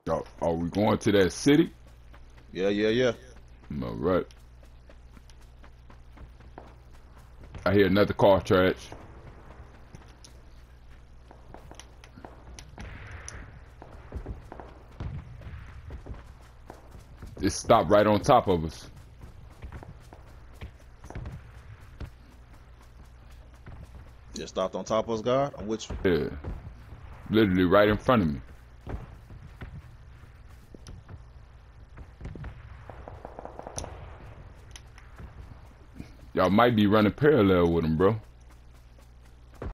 Yo, are we going to that city? Yeah. All right. I hear another car trash. It stopped right on top of us. Just stopped on top of us, God. I'm with you. Yeah. Literally right in front of me. Y'all might be running parallel with him, bro.